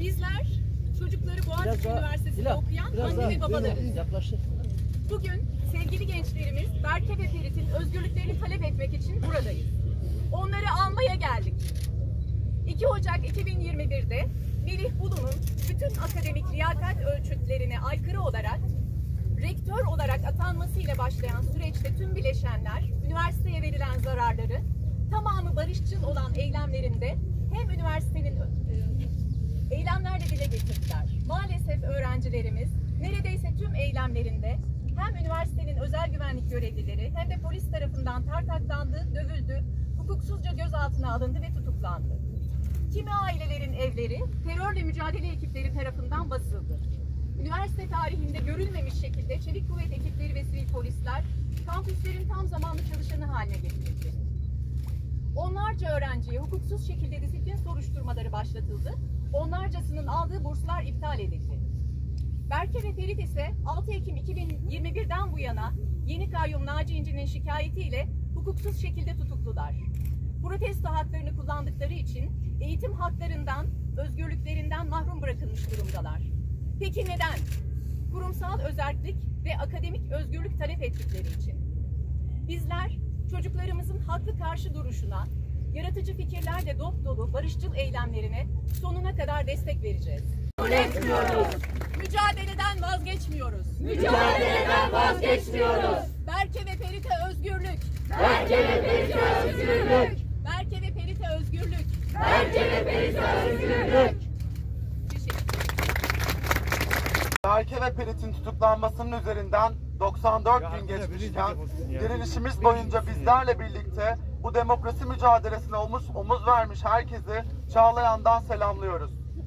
Bizler çocukları Boğaziçi Üniversitesi'nde okuyan anne ve babalarız. Bugün sevgili gençlerimiz Berke ve Ferit'in özgürlüklerini talep etmek için buradayız. Onları almaya geldik. 2 Ocak 2021'de Melih Bulu'nun bütün akademik liyakat ölçütlerine aykırı olarak rektör olarak atanmasıyla başlayan süreçte tüm bileşenler, üniversiteye verilen zararları, tamamı barışçıl olan eylemlerinde hem üniversitenin eylemlerle dile getirdiler. Maalesef öğrencilerimiz neredeyse tüm eylemlerinde hem üniversitenin özel güvenlik görevlileri hem de polis tarafından tartaklandı, dövüldü, hukuksuzca gözaltına alındı ve tutuklandı. Kimi ailelerin evleri terörle mücadele ekipleri tarafından basıldı. Üniversite tarihinde görülmemiş şekilde çevik kuvvet ekipleri ve sivil polisler kampüslerin tam zamanlı çalışanı haline getirildi. Onlarca öğrenciye hukuksuz şekilde disiplin soruşturmaları başlatıldı. Onlarcasının aldığı burslar iptal edildi. Berke ve Ferit ise 6 Ekim 2021'den bu yana yeni kayyum Naci İnci'nin şikayetiyle hukuksuz şekilde tutuklular. Protesto haklarını kullandıkları için eğitim haklarından, özgürlüklerinden mahrum bırakılmış durumdalar. Peki neden? Kurumsal özerklik ve akademik özgürlük talep ettikleri için. Bizler çocuklarımızın haklı karşı duruşuna, yaratıcı fikirlerle dop dolu barışçıl eylemlerine sonuna kadar destek vereceğiz. Mücadeleden vazgeçmiyoruz. Mücadeleden vazgeçmiyoruz. Berke ve Ferit'e özgürlük. Berke ve Ferit'e özgürlük. Berke ve Ferit'e özgürlük. Berke ve Ferit'e özgürlük. Berke ve Ferit'in tutuklanmasının üzerinden 94 gün geçmişken direnişimiz boyunca bizlerle birlikte bu demokrasi mücadelesine omuz vermiş herkesi Çağlayan'dan selamlıyoruz.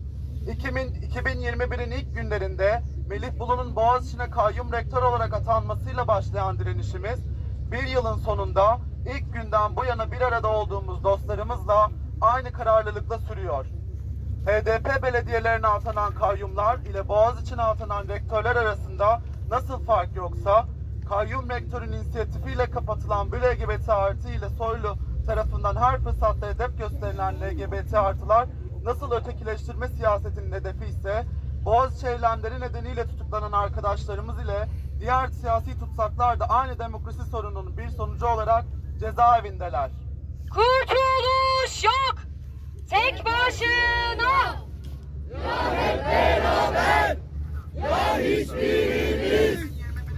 2021'in ilk günlerinde Melih Bulu'nun Boğaziçi'ne kayyum rektör olarak atanmasıyla başlayan direnişimiz bir yılın sonunda ilk günden bu yana bir arada olduğumuz dostlarımızla aynı kararlılıkla sürüyor. HDP belediyelerine atanan kayyumlar ile Boğaziçi'ne atanan rektörler arasında nasıl fark yoksa, kayyum rektörün inisiyatifiyle kapatılan bu LGBT artı ile Soylu tarafından her fırsatta hedef gösterilen LGBT artılar nasıl ötekileştirme siyasetinin hedefi ise, Boğaziçi eylemleri nedeniyle tutuklanan arkadaşlarımız ile diğer siyasi tutsaklar da aynı demokrasi sorununun bir sonucu olarak cezaevindeler. Kurtuluş yok! Tek başına! Ya hep beraber, ya hiçbirimiz.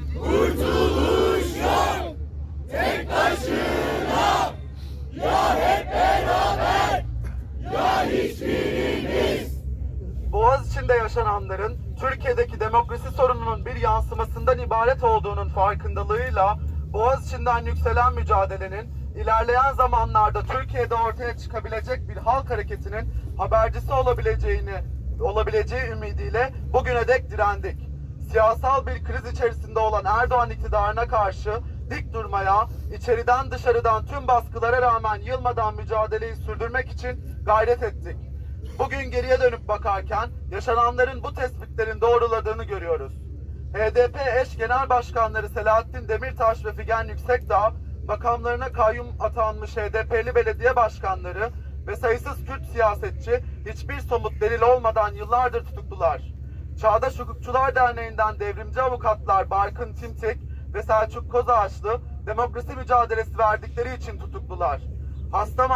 Kurtuluş yok, tek başına. Ya hep beraber, ya hiçbirimiz. Boğaziçi'nde yaşananların Türkiye'deki demokrasi sorununun bir yansımasından ibaret olduğunun farkındalığıyla Boğaziçi'nden yükselen mücadelenin ilerleyen zamanlarda Türkiye'de ortaya çıkabilecek bir halk hareketinin habercisi olabileceği ümidiyle bugüne dek direndik. Siyasal bir kriz içerisinde olan Erdoğan iktidarına karşı dik durmaya, içeriden dışarıdan tüm baskılara rağmen yılmadan mücadeleyi sürdürmek için gayret ettik. Bugün geriye dönüp bakarken yaşananların bu tespitlerin doğruladığını görüyoruz. HDP eş genel başkanları Selahattin Demirtaş ve Figen Yüksekdağ, makamlarına kayyum atanmış HDP'li belediye başkanları ve sayısız Kürt siyasetçi hiçbir somut delil olmadan yıllardır tutuklular. Çağdaş Hukukçular Derneği'nden devrimci avukatlar Barkın Timtik ve Selçuk Kozağaçlı demokrasi mücadelesi verdikleri için tutuklular. Hasta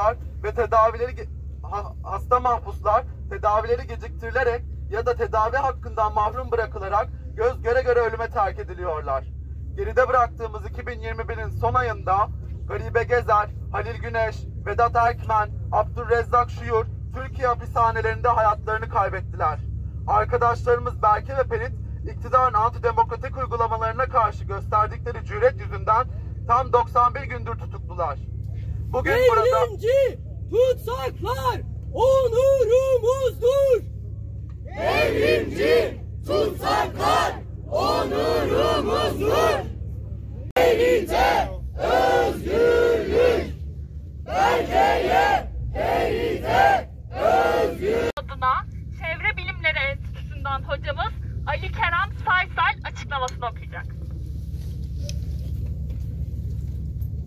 mahpuslar tedavileri geciktirilerek ya da tedavi hakkından mahrum bırakılarak göz göre göre ölüme terk ediliyorlar. Geride bıraktığımız 2021'in son ayında Garibe Gezer, Halil Güneş, Vedat Erkmen, Abdurrezzak Şuyur Türkiye hapishanelerinde hayatlarını kaybettiler. Arkadaşlarımız Berke ve Ferit, iktidarın antidemokratik uygulamalarına karşı gösterdikleri cüret yüzünden tam 91 gündür tutuklular. Bugün Devrimci tutsaklar onurumuzdur. Devrimci tutsaklar onurumuzdur. Ferit'e özgürlük. Berke'ye, Ferit'e özgürlük. Adına Çevre Bilimleri Enstitüsü'nden hocamız Ali Kerem Saysal açıklamasını okuyacak.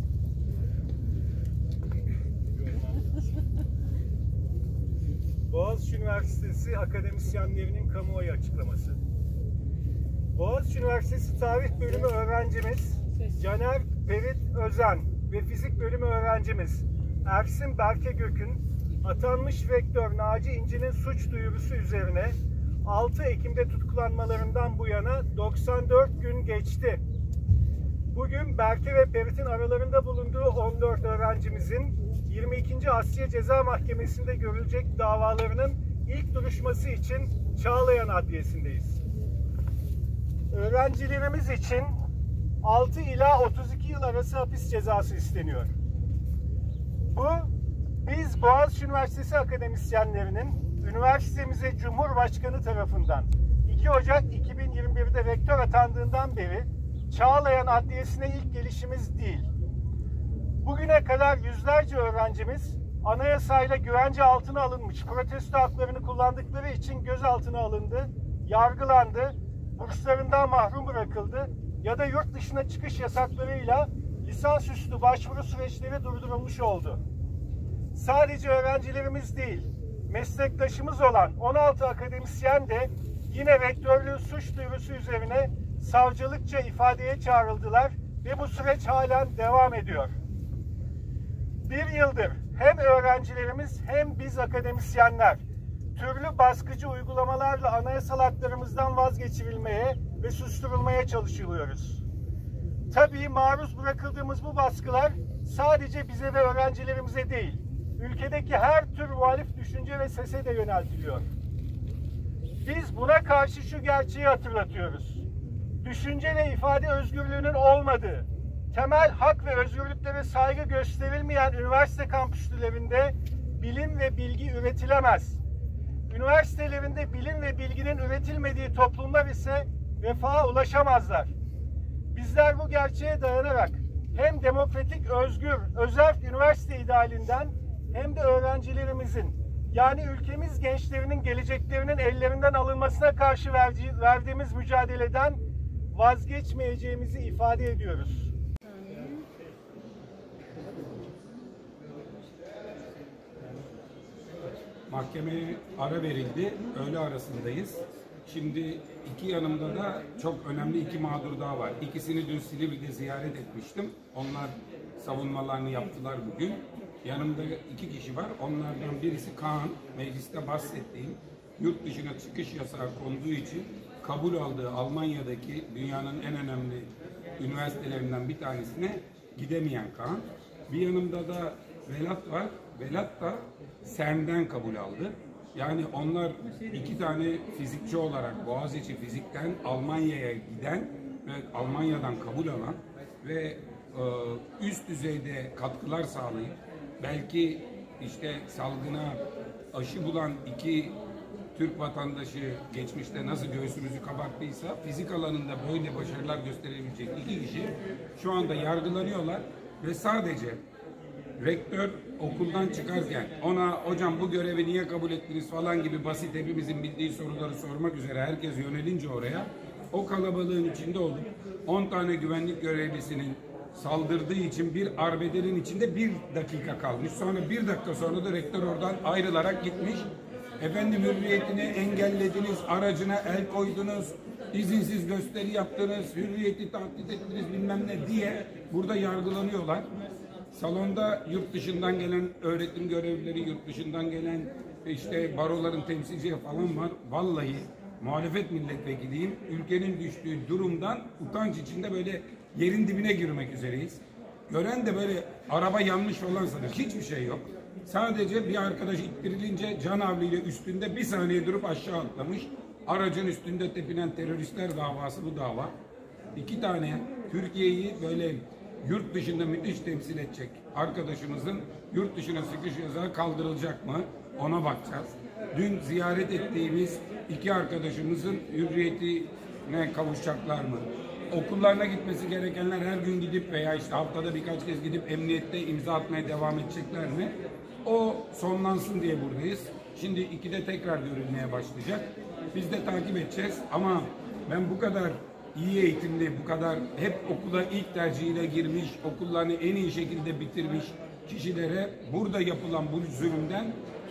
Boğaziçi Boğaziçi Üniversitesi akademisyenlerinin kamuoyu açıklaması. Boğaziçi Üniversitesi Tarih Bölümü öğrencimiz Caner Ferit Özen ve Fizik Bölümü öğrencimiz Ersin Berke Gök'ün atanmış rektör Naci İnci'nin suç duyurusu üzerine 6 Ekim'de tutuklanmalarından bu yana 94 gün geçti. Bugün Berke ve Ferit'in aralarında bulunduğu 14 öğrencimizin 22. Asliye Ceza Mahkemesi'nde görülecek davalarının ilk duruşması için Çağlayan Adliyesi'ndeyiz. Öğrencilerimiz için 6 ila 32 yıl arası hapis cezası isteniyor. Bu, biz Boğaziçi Üniversitesi akademisyenlerinin üniversitemize Cumhurbaşkanı tarafından 2 Ocak 2021'de rektör atandığından beri Çağlayan Adliyesi'ne ilk gelişimiz değil. Bugüne kadar yüzlerce öğrencimiz anayasayla güvence altına alınmış protesto haklarını kullandıkları için gözaltına alındı, yargılandı, burslarından mahrum bırakıldı ya da yurt dışına çıkış yasaklarıyla lisansüstü başvuru süreçleri durdurulmuş oldu. Sadece öğrencilerimiz değil, meslektaşımız olan 16 akademisyen de yine rektörlüğün suç duyurusu üzerine savcılıkça ifadeye çağrıldılar ve bu süreç halen devam ediyor. Bir yıldır hem öğrencilerimiz hem biz akademisyenler türlü baskıcı uygulamalarla anayasal haklarımızdan vazgeçirilmeye ve susturulmaya çalışılıyoruz. Tabii maruz bırakıldığımız bu baskılar sadece bize ve öğrencilerimize değil, ülkedeki her tür muhalif düşünce ve sese de yöneltiliyor. Biz buna karşı şu gerçeği hatırlatıyoruz. Düşünce ve ifade özgürlüğünün olmadığı, temel hak ve özgürlüklere saygı gösterilmeyen üniversite kampüslerinde bilim ve bilgi üretilemez. Üniversitelerinde bilim ve bilginin üretilmediği toplumlar ise refaha ulaşamazlar. Bizler bu gerçeğe dayanarak hem demokratik, özgür, özerk üniversite idealinden hem de öğrencilerimizin, yani ülkemiz gençlerinin geleceklerinin ellerinden alınmasına karşı verdiğimiz mücadeleden vazgeçmeyeceğimizi ifade ediyoruz. Mahkemeye ara verildi. Öğle arasındayız. Şimdi iki yanımda da çok önemli iki mağdur daha var. İkisini dün Silivri'de ziyaret etmiştim. Onlar savunmalarını yaptılar bugün. Yanımda 2 kişi var. Onlardan birisi Kaan, mecliste bahsettiğim yurt dışına çıkış yasağı konduğu için kabul aldığı Almanya'daki dünyanın en önemli üniversitelerinden bir tanesine gidemeyen Kaan. Bir yanımda da Velat var. Velat da CERN'den kabul aldı. Yani onlar 2 tane fizikçi olarak Boğaziçi Fizik'ten Almanya'ya giden ve Almanya'dan kabul alan ve üst düzeyde katkılar sağlayıp belki işte salgına aşı bulan 2 Türk vatandaşı geçmişte nasıl göğsümüzü kabarttıysa fizik alanında böyle başarılar gösterebilecek 2 kişi şu anda yargılanıyorlar ve sadece rektör okuldan çıkarken ona hocam bu görevi niye kabul ettiniz falan gibi basit hepimizin bildiği soruları sormak üzere herkes yönelince oraya o kalabalığın içinde olup 10 tane güvenlik görevlisinin saldırdığı için bir arbederin içinde 1 dakika kalmış. Sonra 1 dakika sonra da rektör oradan ayrılarak gitmiş. Efendim hürriyetini engellediniz, aracına el koydunuz, izinsiz gösteri yaptınız, hürriyeti tahdit ettiniz bilmem ne diye burada yargılanıyorlar. Salonda yurt dışından gelen öğretim görevlileri, yurt dışından gelen işte baroların temsilcileri falan var. Vallahi muhalefet milletvekiliyim. Ülkenin düştüğü durumdan utanç içinde böyle yerin dibine girmek üzereyiz. Gören de böyle araba yanmış falan sanır. Hiçbir şey yok. Sadece bir arkadaş ittirilince canavliyle üstünde bir saniye durup aşağı atlamış. Aracın üstünde tepinen teröristler davası bu dava. 2 tane Türkiye'yi böyle yurt dışında müthiş temsil edecek arkadaşımızın yurt dışına çıkış yasağı kaldırılacak mı? Ona bakacağız. Dün ziyaret ettiğimiz 2 arkadaşımızın hürriyetine kavuşacaklar mı? Okullarına gitmesi gerekenler her gün gidip veya işte haftada birkaç kez gidip emniyette imza atmaya devam edecekler mi? O sonlansın diye buradayız. Şimdi 2'de tekrar görülmeye başlayacak. Biz de takip edeceğiz ama ben bu kadar iyi eğitimli, bu kadar hep okula ilk tercihiyle girmiş, okullarını en iyi şekilde bitirmiş kişilere burada yapılan bu zulümden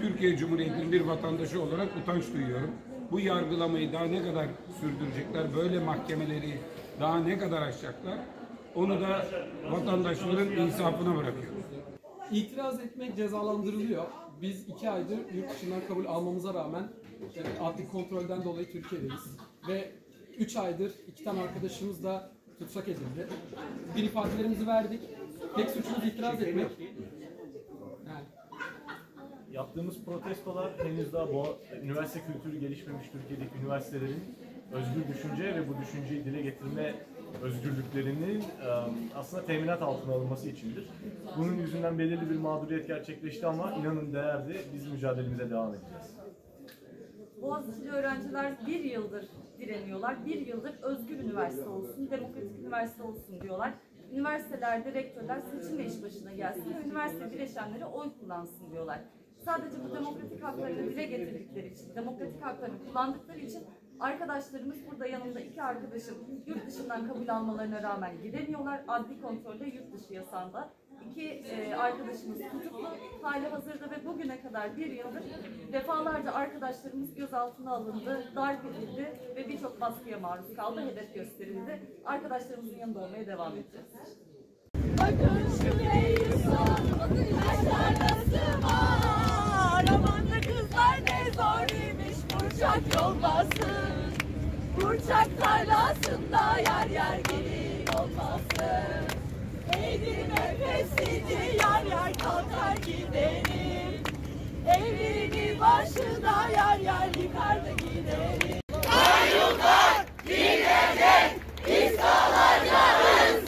Türkiye Cumhuriyeti'nin bir vatandaşı olarak utanç duyuyorum. Bu yargılamayı daha ne kadar sürdürecekler, böyle mahkemeleri daha ne kadar açacaklar, onu da vatandaşların insafına bırakıyoruz. İtiraz etmek cezalandırılıyor. Biz 2 aydır yurt dışından kabul almamıza rağmen adli kontrolden dolayı Türkiye'deyiz. Ve 3 aydır 2 tane arkadaşımız da tutsak edildi. Bir ifadelerimizi verdik. Tek suçumuz itiraz etmek. Yani. Yaptığımız protestolar henüz daha bu üniversite kültürü gelişmemiş Türkiye'deki üniversitelerin özgür düşünce ve bu düşünceyi dile getirme özgürlüklerinin aslında teminat altına alınması içindir. Bunun yüzünden belirli bir mağduriyet gerçekleşti ama inanın değerli, biz mücadelemize devam edeceğiz. Boğaziçi'li öğrenciler 1 yıldır direniyorlar. 1 yıldır özgür üniversite olsun, demokratik üniversite olsun diyorlar. Üniversitelerde rektörler seçim ve iş başına gelsin ve üniversite bileşenleri oy kullansın diyorlar. Sadece bu demokratik haklarını dile getirdikleri için, demokratik haklarını kullandıkları için arkadaşlarımız burada yanımda 2 arkadaşım yurt dışından kabul almalarına rağmen gidemiyorlar. Adli kontrolde yurt dışı yasağında. 2 arkadaşımız tutuklu hali hazırda ve bugüne kadar 1 yıldır defalarca arkadaşlarımız gözaltına alındı, darp edildi ve birçok baskıya maruz kaldı, hedef gösterildi. Arkadaşlarımızın yanında olmaya devam edeceğiz. Bakın şuraya bakın yaşlar nasıl var. Aman da kızlar ne zor imiş Burçak yollasın. Burçak tarlasında yer yer gelin olmasın. Eğri nefesini yer yer kalkar giderim. Evini başına yer yer yıkar da giderim. Kayyumlar gidecek, biz kalacağız.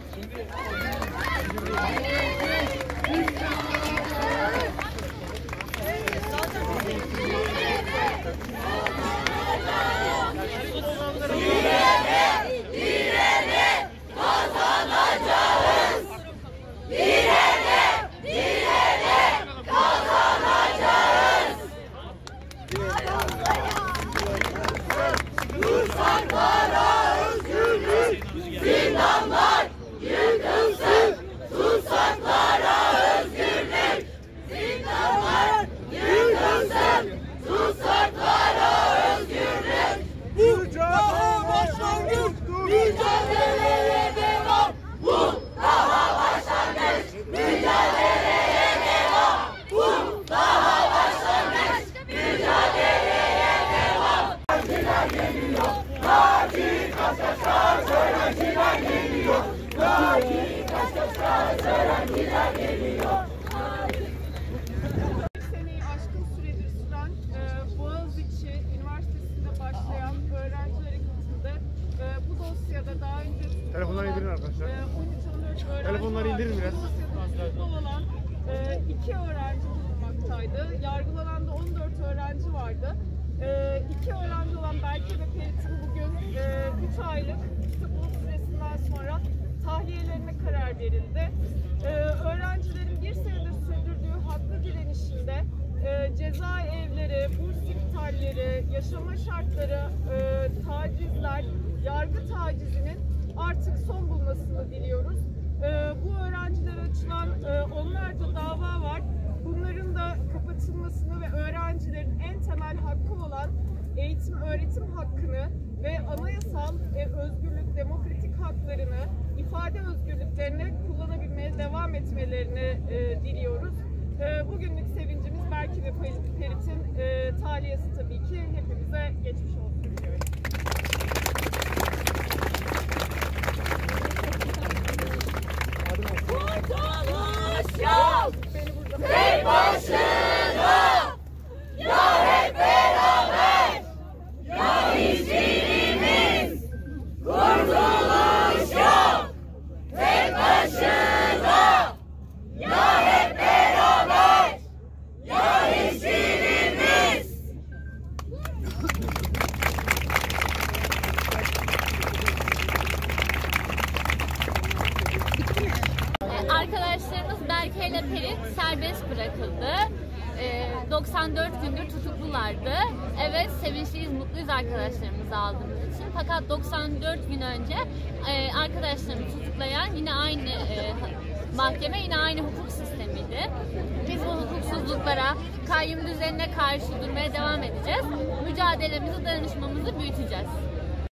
Direne kazanacağız. Direne kazanacağız. Tutsaklara özgürlük, zindanlar yıkılsın. Tutsaklara özgürlük, zindanlar yıkılsın. Tutsaklara özgürlük. Bu daha başlangıç, mücadeleye devam. Bu daha başlangıç, mücadeleye devam. Bu daha başlangıç, mücadeleye devam. Öğrenciler geliyor, lakin kaç öğrenciler geliyor. Lakin kaç öğrenciler geliyor. Seneyi aşkın süredir süren Boğaziçi Üniversitesi'nde başlayan öğrenciler katıldı. Bu dosyada daha önce Telefonları indirin arkadaşlar. 13-14 öğrenci Telefonları indirin biraz. Dosyada olan 2 öğrenci bulunmaktaydı. Yargılanan da 14 öğrenci vardı. 2 öğrenci olan Berke ve Perit'in bugün 3 aylık tutukluluk süresinden sonra tahliyelerine karar verildi. Öğrencilerin 1 senedir sürdürdüğü haklı direnişinde cezaevleri, burs iptalleri, yaşama şartları, tacizler, yargı tacizinin artık son bulmasını diliyoruz. Bu öğrencilere açılan onlarca dava var. Bunların da kapatılmasını ve öğrencilerin en temel hakkı olan eğitim, öğretim hakkını ve anayasal özgürlük, demokratik haklarını, ifade özgürlüklerini kullanabilmeye devam etmelerini diliyoruz. Bugünlük sevincimiz Berke ve Perit'in tahliyesi tabii ki. Hepimize geçmiş olsun diliyorum. Kurtuluş yok, tek başına, ya hep beraber, ya hiçbirimiz. Kurtuluş yok, tek başına, ya hep beraber, ya hiçbirimiz. Arkadaşlarımız Berke ile Perit serbest bırakıldı. 94 gündür tutuklulardı. Evet, sevinçliyiz, mutluyuz arkadaşlarımızı aldığımız için. Fakat 94 gün önce arkadaşlarımızı tutuklayan yine aynı mahkeme yine aynı hukuk sistemiydi. Biz bu hukuksuzluklara, kayyum düzenine karşı durmaya devam edeceğiz. Mücadelemizi, dayanışmamızı büyüteceğiz.